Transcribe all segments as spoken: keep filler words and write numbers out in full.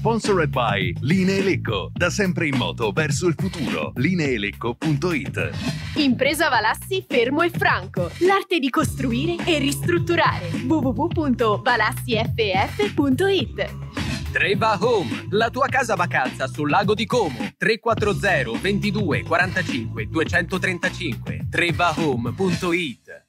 Sponsored by Linee Lecco, da sempre in moto verso il futuro. lineelecco punto it. Impresa Valassi Fermo e Franco, l'arte di costruire e ristrutturare. w w w punto valassi f f punto it. Treva Home, la tua casa vacanza sul lago di Como. tre quattro zero ventidue quarantacinque duecentotrentacinque. treva home punto it.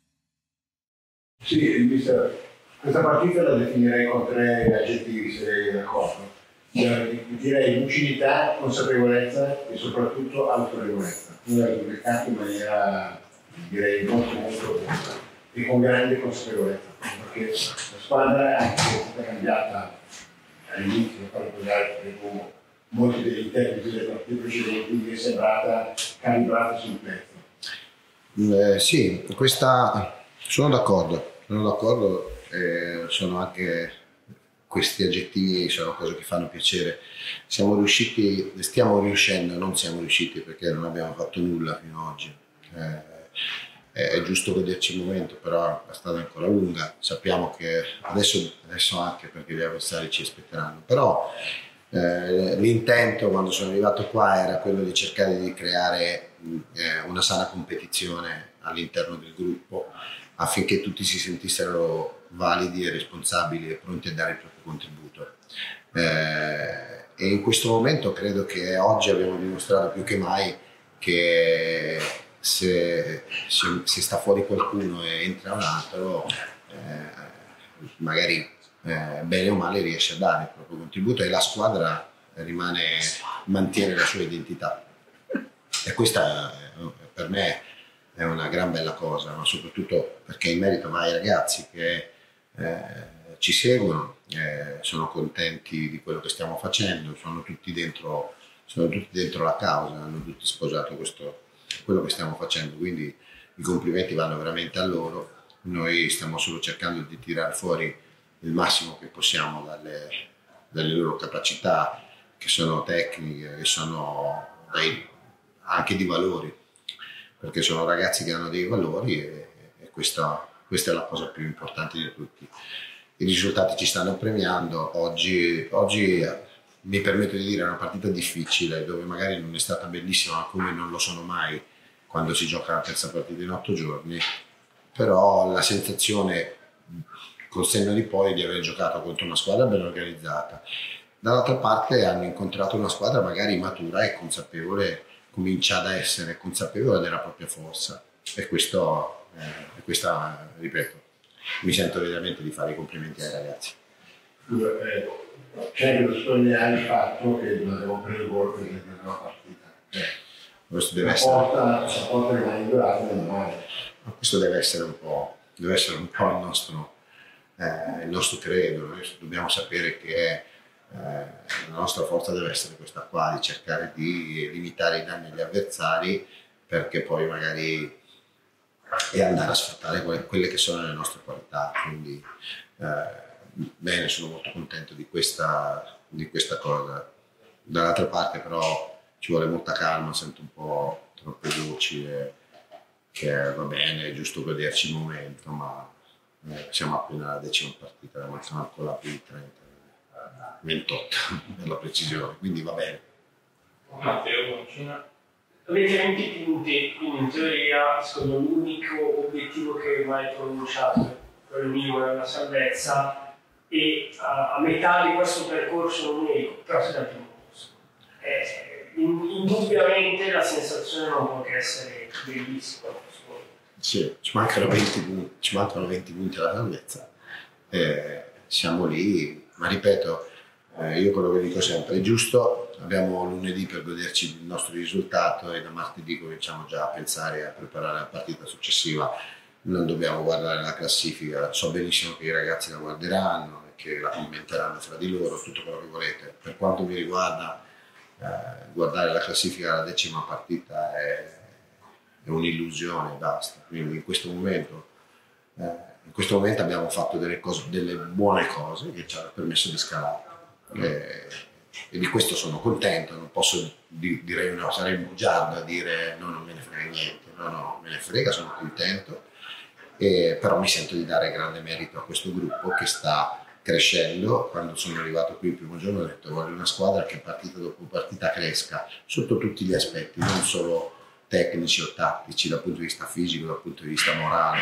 Sì, mister, questa partita la definirei con tre aggettivi, se lei è d'accordo. Direi lucidità, consapevolezza e soprattutto autorevolezza. Noi l'abbiamo pubblicato in maniera, direi, molto molto buona e con grande consapevolezza, perché la squadra è stata cambiata all'inizio, per farlo pagare, perché molti degli interpreti delle partite precedenti mi è sembrata calibrata sul pezzo. Eh, sì, questa sono d'accordo, sono d'accordo, eh, sono anche questi aggettivi sono cose che fanno piacere. Siamo riusciti, stiamo riuscendo, non siamo riusciti perché non abbiamo fatto nulla fino ad oggi. Eh, è giusto goderci il momento, però la strada è ancora lunga. Sappiamo che adesso, adesso anche perché gli avversari ci aspetteranno, però eh, l'intento quando sono arrivato qua era quello di cercare di creare eh, una sana competizione all'interno del gruppo affinché tutti si sentissero validi e responsabili e pronti a dare il proprio contributo. Eh, e in questo momento credo che oggi abbiamo dimostrato più che mai che se, se, se sta fuori qualcuno e entra un altro, eh, magari eh, bene o male riesce a dare il proprio contributo e la squadra rimane, mantiene la sua identità. E questa per me è una gran bella cosa, ma soprattutto perché in merito va ai ragazzi che eh, ci seguono, eh, sono contenti di quello che stiamo facendo, sono tutti dentro, sono tutti dentro la causa, hanno tutti sposato questo, quello che stiamo facendo, quindi i complimenti vanno veramente a loro. Noi stiamo solo cercando di tirare fuori il massimo che possiamo dalle, dalle loro capacità, che sono tecniche, che sono dei, anche di valori, perché sono ragazzi che hanno dei valori e, e questa, questa è la cosa più importante di tutti. I risultati ci stanno premiando. Oggi, oggi mi permetto di dire è una partita difficile, dove magari non è stata bellissima, come non lo sono mai quando si gioca la terza partita in otto giorni, però la sensazione col senno di poi di aver giocato contro una squadra ben organizzata. Dall'altra parte hanno incontrato una squadra magari matura e consapevole, comincia ad essere consapevole della propria forza, e questo, eh, questa, ripeto, mi sento veramente di fare i complimenti ai ragazzi. C'è che sottolineare il fatto che non abbiamo preso il gol per la partita. Eh, questo deve la essere, porta, la porta rimane ignorata nel male. Questo deve essere un po', deve essere un po' il nostro, eh, il nostro credo. Noi dobbiamo sapere che eh, la nostra forza deve essere questa qua, di cercare di limitare i danni agli avversari, perché poi magari e andare a sfruttare quelle, quelle che sono le nostre qualità. Quindi eh, bene, sono molto contento di questa, di questa cosa. Dall'altra parte però ci vuole molta calma, sento un po' troppe voci e, che va bene, è giusto goderci il momento, ma eh, siamo appena alla decima partita, siamo ancora più di trenta, ventotto per la precisione, quindi va bene. Matteo, avete venti punti, quindi in teoria secondo l'unico obiettivo che mai pronunciato, quello mio è la salvezza, e a, a metà di questo percorso numerico, però siete al primo posto. Eh, in, indubbiamente la sensazione non può che essere bellissima. Sì, ci mancano venti punti, ci mancano venti punti alla salvezza, eh, siamo lì, ma ripeto, eh, io quello che dico sempre è giusto, abbiamo lunedì per goderci il nostro risultato e da martedì cominciamo già a pensare a preparare la partita successiva. Non dobbiamo guardare la classifica, so benissimo che i ragazzi la guarderanno e che la commenteranno fra di loro, tutto quello che volete. Per quanto mi riguarda, eh, guardare la classifica alla decima partita è, è un'illusione, basta. Quindi in questo momento, eh, in questo momento abbiamo fatto delle, cose, delle buone cose che ci hanno permesso di scalare. E, e di questo sono contento, non posso di, dire, no, sarei bugiardo a dire no, non me ne frega niente, no, no, me ne frega, sono contento, e, però mi sento di dare grande merito a questo gruppo che sta crescendo. Quando sono arrivato qui il primo giorno ho detto voglio una squadra che partita dopo partita cresca sotto tutti gli aspetti, non solo tecnici o tattici, dal punto di vista fisico, dal punto di vista morale,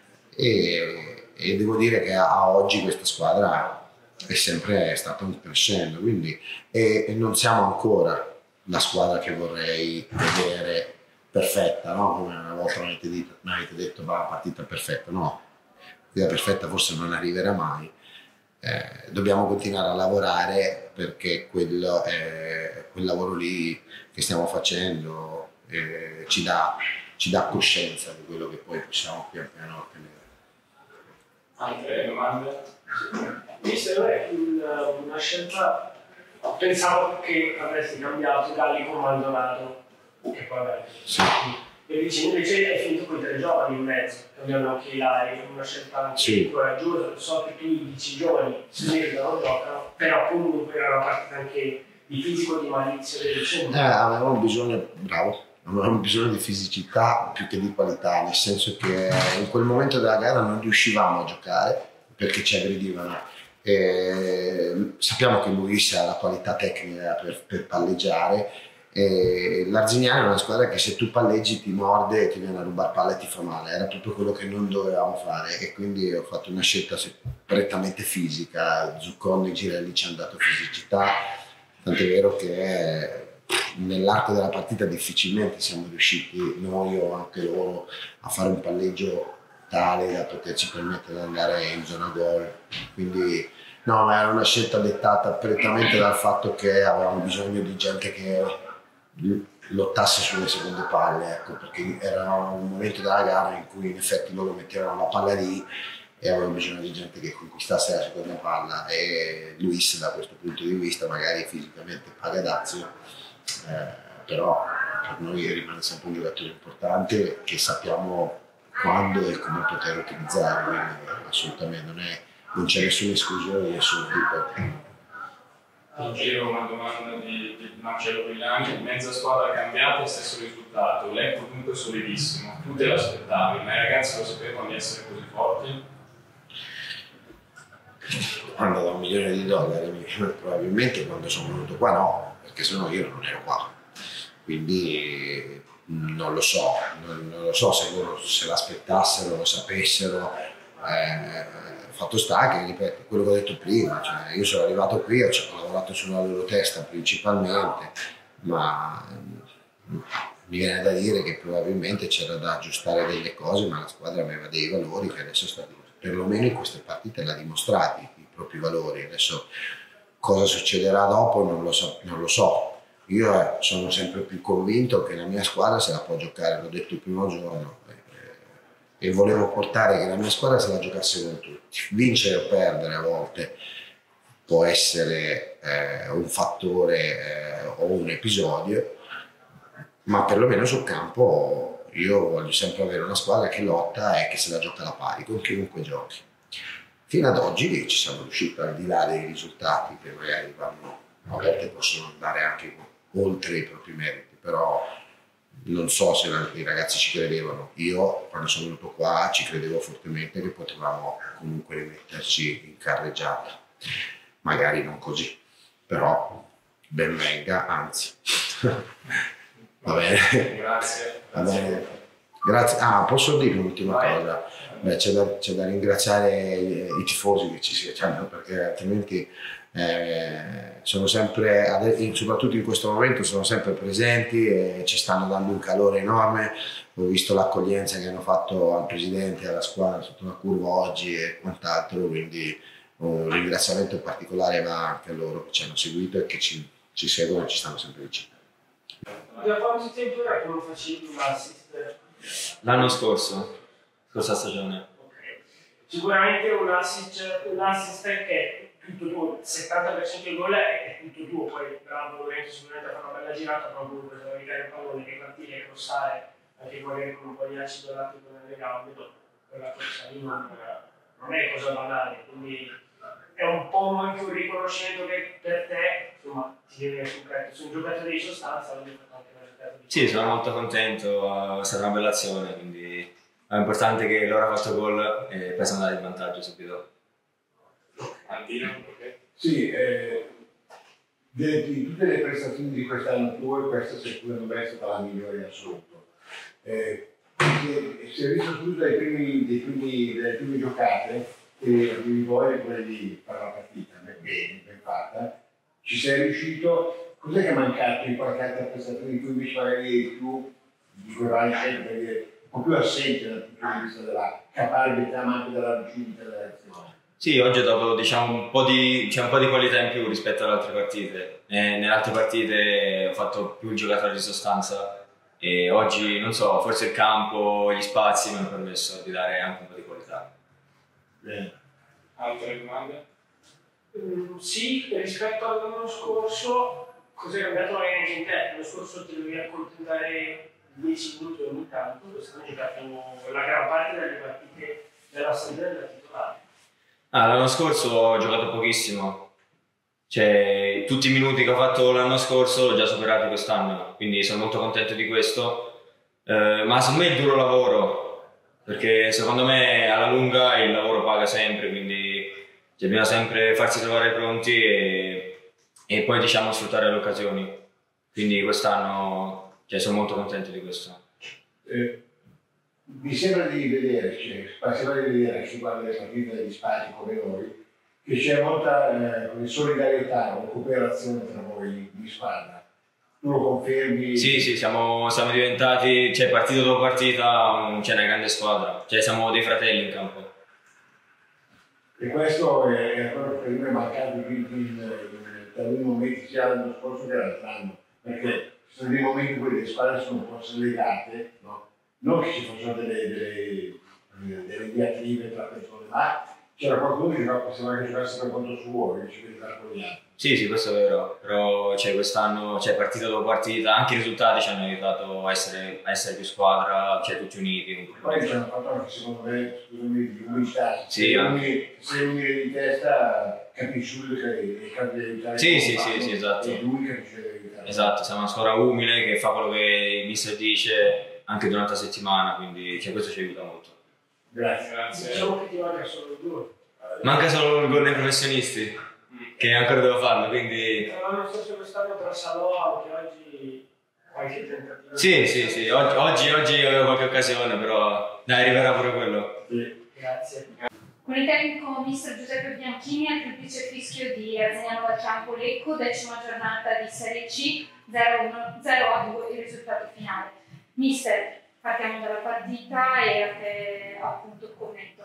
e, e devo dire che a oggi questa squadra è sempre stata crescendo, quindi e, e non siamo ancora la squadra che vorrei vedere perfetta, no? Come una volta mi avete detto, mi avete detto va, partita perfetta, no, la perfetta forse non arriverà mai. Eh, dobbiamo continuare a lavorare perché quello è, quel lavoro lì che stiamo facendo eh, ci, dà, ci dà coscienza di quello che poi possiamo pian piano ottenere. Altre domande? Mister, è una scelta. Pensavo che avresti cambiato Galli con Maldonado, che poi vabbè. Sì. E dici, invece hai finito con i tre giovani in mezzo, cambiando anche Ilari, una scelta anche sì. coraggiosa. So che tu dici i giovani si meritano, giocano, però comunque era una partita anche di fisico, di malizia, del centro. Eh, avevamo bisogno, bravo, avevamo bisogno di fisicità più che di qualità, nel senso che in quel momento della gara non riuscivamo a giocare perché ci aggredivano. Eh, sappiamo che Luis ha la qualità tecnica per, per palleggiare. Eh, L'Arzignana è una squadra che se tu palleggi ti morde, ti viene a rubare palla e ti fa male, era proprio quello che non dovevamo fare e quindi ho fatto una scelta prettamente fisica. Zuccon e Girelli ci hanno dato fisicità, tant'è vero che nell'arco della partita difficilmente siamo riusciti, noi o anche loro, a fare un palleggio tale da poterci permettere di andare in zona gol. Quindi no, ma era una scelta dettata prettamente dal fatto che avevamo bisogno di gente che lottasse sulle seconde palle, ecco, perché era un momento della gara in cui in effetti loro mettevano la palla lì e avevamo bisogno di gente che conquistasse la seconda palla, e Luis da questo punto di vista magari fisicamente paga dazio, eh, però per noi rimane sempre un giocatore importante che sappiamo quando e come poter utilizzare, quindi assolutamente non, è, non c'è nessuna esclusione di nessun tipo. Un giro, una domanda di, di Marcello Villani: mezza squadra cambiata, stesso risultato, l'elenco comunque solidissimo, tu te l'aspettavi, ma i ragazzi lo sapevano di essere così forti? Quando da un milione di dollari, probabilmente quando sono venuto qua no, perché sennò io non ero qua, quindi non lo so, non, non lo so se loro se l'aspettassero, lo sapessero. Eh, fatto sta che, ripeto, quello che ho detto prima, cioè io sono arrivato qui, ho, ho lavorato sulla loro testa principalmente, ma mi viene da dire che probabilmente c'era da aggiustare delle cose, ma la squadra aveva dei valori che adesso sta, perlomeno in queste partite l'ha dimostrati, i propri valori. Adesso cosa succederà dopo non lo so, non lo so. Io eh, sono sempre più convinto che la mia squadra se la può giocare, l'ho detto il primo giorno, eh, e volevo portare che la mia squadra se la giocasse con tutti. Vincere o perdere a volte può essere eh, un fattore eh, o un episodio, ma perlomeno sul campo io voglio sempre avere una squadra che lotta e che se la gioca alla pari con chiunque giochi. Fino ad oggi ci siamo riusciti, al di là dei risultati che magari vanno, a volte possono andare anche oltre i propri meriti, però non so se i ragazzi ci credevano. Io quando sono venuto qua ci credevo fortemente che potevamo comunque rimetterci in carreggiata, magari non così, però ben venga, anzi. Va bene. Grazie. Va bene. Grazie. Ah, posso dire un'ultima cosa? Beh, c'è da, c'è da ringraziare i, i tifosi che ci siano, perché altrimenti eh, sono sempre, soprattutto in questo momento, sono sempre presenti e ci stanno dando un calore enorme. Ho visto l'accoglienza che hanno fatto al presidente e alla squadra sotto la curva oggi e quant'altro, quindi un ringraziamento particolare va anche a loro che ci hanno seguito e che ci, ci seguono e ci stanno sempre vicino. Da quanto tempo era che non facevi un assist? L'anno scorso, scorsa stagione. Okay. Sicuramente un assist, un assist che è tutto tuo, il settanta per cento del gol è tutto tuo, poi bravo Lorenzo sicuramente fa una bella girata, proprio per evitare il pallone, che partire, e crossare, anche magari con un po' di acido lattico nelle gambe, quella corsa lì non, non è cosa banale, quindi è un po' anche un riconoscimento che per te, insomma, ti viene sul petto, su un giocatore di sostanza, quindi fatto anche una giocata di Sì, sono molto contento, è stata una bella azione, quindi è importante che loro hanno fatto gol e poi siamo andati in vantaggio subito. Antino, ok? Sì, eh, di, di tutte le prestazioni di quest'anno tuo, questa secondo me è stata la migliore in assoluto. Eh, si, si è visto subito dai primi, dai primi, dalle prime giocate che avevi voglia quelle di fare la partita, bene, ben fatta. Ci sei riuscito, cos'è che è mancato in qualche altra prestazione di cui invece magari più di cui vai sempre dire un po' più assente dal punto di vista della caparbietà ma anche della riuscita della reazione? Sì, oggi ho dato diciamo, un, po di, c'è un po' di qualità in più rispetto alle altre partite. Eh, nelle altre partite ho fatto più giocatori di sostanza e oggi, non so, forse il campo, gli spazi mi hanno permesso di dare anche un po' di qualità. Bene. Altre domande? Mm, sì, rispetto all'anno scorso, cos'è cambiato anche in te? L'anno scorso ti dovevi accontentare dieci minuti ogni tanto, quest'anno hai giocato la gran parte delle partite della stagione da titolare. Ah, l'anno scorso ho giocato pochissimo, cioè tutti i minuti che ho fatto l'anno scorso l'ho già superati quest'anno, quindi sono molto contento di questo, eh, ma secondo me è il duro lavoro, perché secondo me alla lunga il lavoro paga sempre, quindi cioè, bisogna sempre farsi trovare pronti e, e poi diciamo sfruttare le occasioni, quindi quest'anno cioè, sono molto contento di questo. Eh, mi sembra di vedere, cioè, sembra di vedere su quando le partite degli spazi come noi, che c'è molta eh, solidarietà o cooperazione tra voi di squadra. Tu lo confermi? Sì, sì, siamo, siamo diventati, cioè partita dopo partita, c'è una grande squadra, cioè siamo dei fratelli in campo. E questo è, è quello che mi è mancato in, in, in taluni momenti sia l'anno scorso che l'altro anno, perché ci sono dei momenti in cui le squadre sono un po' slegate, no? Non che ci fossero delle, delle, delle diatribe tra persone, ma c'era qualcuno che poteva anche giocarsi per conto suo, invece che giocare con gli altri. Sì, sì, questo è vero, però cioè, quest'anno, cioè, partita dopo partita, anche i risultati ci hanno aiutato a essere, a essere più squadra, cioè tutti uniti. Poi ci hanno fatto anche, secondo me, scusami, di umiltà. Sì, se umili, se umili di testa, capisci subito che capi di aiutare. Sì, sì, sì, sì, esatto. E lui capisce di aiutare. Esatto, siamo una squadra umile che fa quello che il mister dice anche durante la settimana, quindi cioè, questo ci aiuta molto. Grazie. Grazie. Diciamo che ti manca solo il gol. Manca solo il gol nei professionisti, che ancora devo farlo, quindi... L'anno scorso quest'anno tra Salò, anche oggi qualche tentativo. Sì, sì, sì, oggi, oggi, oggi avevo qualche occasione, però dai, arriverà pure quello. Sì. Grazie. Con il tecnico mister Giuseppe Bianchini al triplice fischio di Arzignano Valchampo Lecco, decima giornata di Serie C, zero a due il risultato finale. Mister, partiamo dalla partita e a te appunto il commento.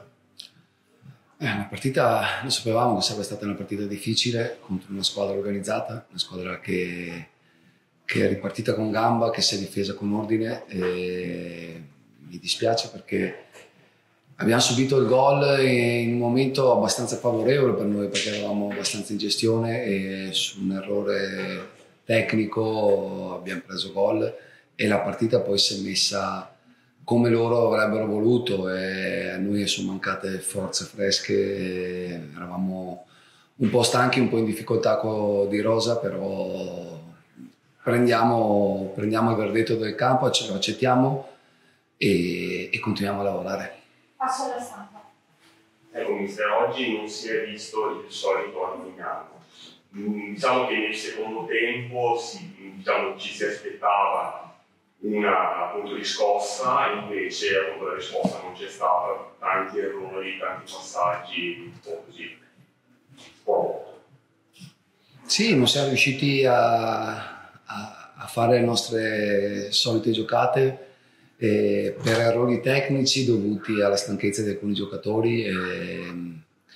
È una partita, noi sapevamo che sarebbe stata una partita difficile contro una squadra organizzata, una squadra che, che è ripartita con gamba, che si è difesa con ordine e mi dispiace perché abbiamo subito il gol in un momento abbastanza favorevole per noi perché eravamo abbastanza in gestione e su un errore tecnico abbiamo preso gol e la partita poi si è messa come loro avrebbero voluto e a noi sono mancate forze fresche, eravamo un po' stanchi, un po' in difficoltà di rosa, però prendiamo, prendiamo il verdetto del campo, lo accettiamo e, e continuiamo a lavorare. Passo alla stampa. Ecco mister, oggi non si è visto il solito Arzignano. Diciamo che nel secondo tempo si, diciamo, ci si aspettava una appunto riscossa, invece appunto la risposta non c'è stata, tanti errori, tanti passaggi, un po' così, un po'. Sì, non siamo riusciti a, a, a fare le nostre solite giocate eh, per errori tecnici dovuti alla stanchezza di alcuni giocatori. E,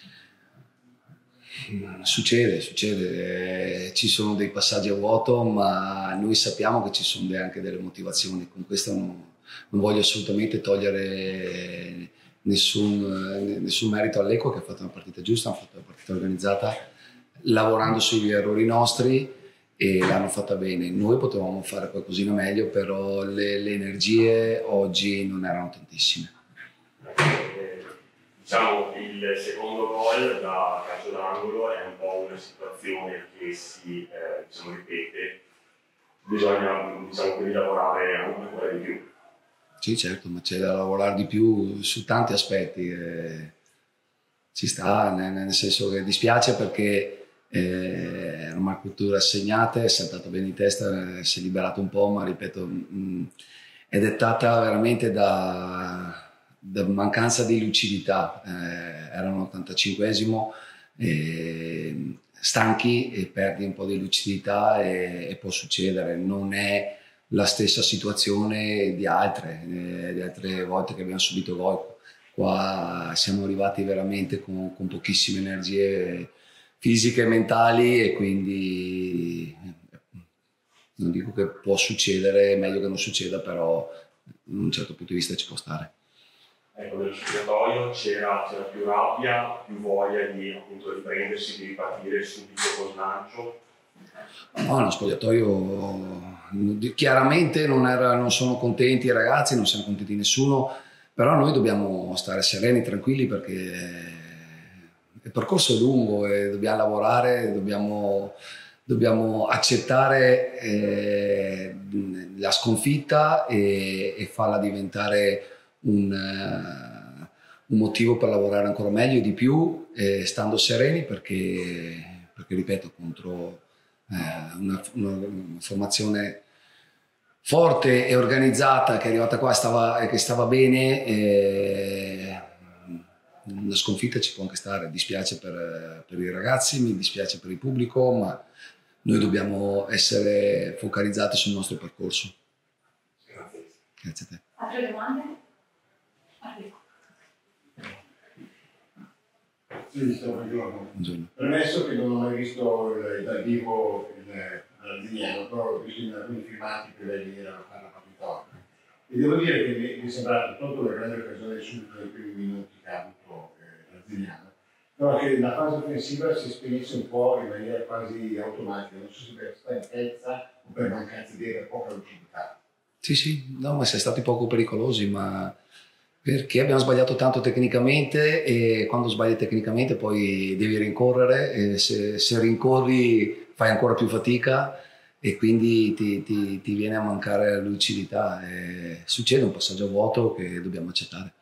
Succede, succede, eh, ci sono dei passaggi a vuoto, ma noi sappiamo che ci sono anche delle motivazioni. Con questo non, non voglio assolutamente togliere nessun, nessun merito all'Lecco, che ha fatto una partita giusta, ha fatto una partita organizzata, lavorando sugli errori nostri e l'hanno fatta bene. Noi potevamo fare qualcosina meglio, però le, le energie oggi non erano tantissime. Diciamo, il secondo gol da calcio d'angolo è un po' una situazione che si eh, diciamo, ripete, bisogna diciamo, quindi lavorare ancora di più. Sì, certo, ma c'è da lavorare di più su tanti aspetti. Eh, ci sta, nel, nel senso che dispiace perché eh, era una marcatura assegnata, è saltato bene in testa, si è liberato un po', ma ripeto, mh, è dettata veramente da, da mancanza di lucidità. Eh, era un ottantacinquesimo, eh, stanchi e perdi un po' di lucidità e, e può succedere, non è la stessa situazione di altre, eh, di altre volte che abbiamo subito gol. Qua siamo arrivati veramente con, con pochissime energie fisiche e mentali e quindi non dico che può succedere, è meglio che non succeda, però da un certo punto di vista ci può stare. Ecco, nello spogliatoio c'era, c'era più rabbia, più voglia di appunto riprendersi, di ripartire subito con slancio. No, nello spogliatoio chiaramente non, era, non sono contenti i ragazzi, non siamo contenti nessuno, però noi dobbiamo stare sereni, tranquilli, perché il percorso è lungo e dobbiamo lavorare, dobbiamo, dobbiamo accettare eh, la sconfitta e, e farla diventare un, uh, un motivo per lavorare ancora meglio e di più, eh, stando sereni, perché, perché ripeto, contro eh, una, una, una formazione forte e organizzata che è arrivata qua stava, che stava bene, e una sconfitta ci può anche stare. Dispiace per, per i ragazzi, mi dispiace per il pubblico, ma noi dobbiamo essere focalizzati sul nostro percorso. Grazie. Grazie a te. Altre domande? Sì, sto buongiorno. Buongiorno. Premesso che non ho mai visto il, dal vivo l'Arzignano, però ho visto in alcuni filmati che lei era a fare la partita. E devo dire che mi, mi è sembrato tanto la grande occasione subito nei primi minuti che ha avuto eh, l'Arzignano, però che la fase offensiva si spegnesse un po' in maniera quasi automatica, non so se per stanchezza o per mancanza di poca lucidità. Sì, sì, no, ma siamo stati poco pericolosi, ma perché abbiamo sbagliato tanto tecnicamente, e quando sbagli tecnicamente poi devi rincorrere, e se, se rincorri fai ancora più fatica e quindi ti, ti, ti viene a mancare la lucidità. E succede un passaggio a vuoto che dobbiamo accettare.